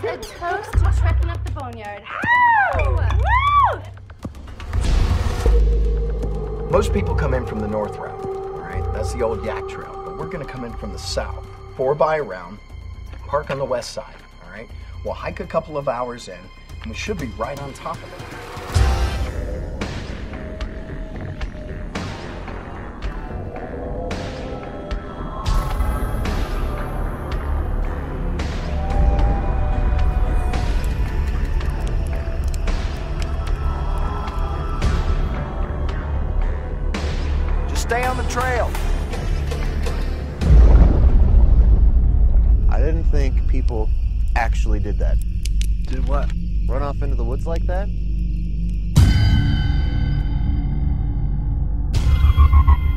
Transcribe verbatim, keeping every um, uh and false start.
a toast to trekking up the boneyard. Woo! Woo! Most people come in from the north route, all right? That's the old yak trail, but we're gonna come in from the south, four by around, park on the west side, all right? We'll hike a couple of hours in, and we should be right on top of it. Stay on the trail. I didn't think people actually did that. Did what? Run off into the woods like that?